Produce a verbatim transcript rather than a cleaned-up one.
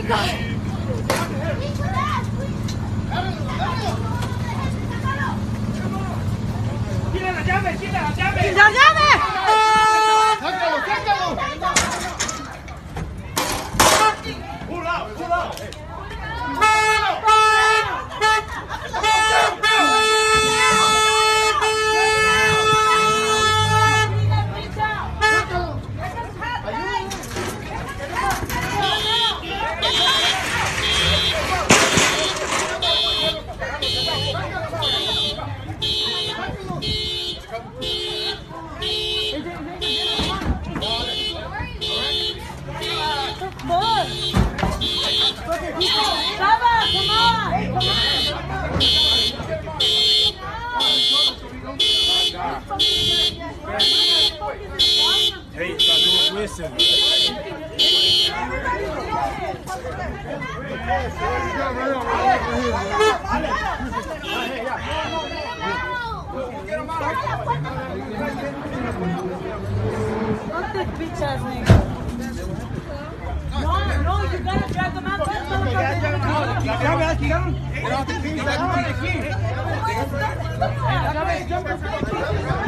¡Tira la llave! ¡Tira la llave! ¡Tira la llave! ¡Sácalo, sácalo! ¡Un lado, un lado! Hey, está todo twisted. Fuck this bitch ass nigga. No, no, you gotta drag them out. ¡Jump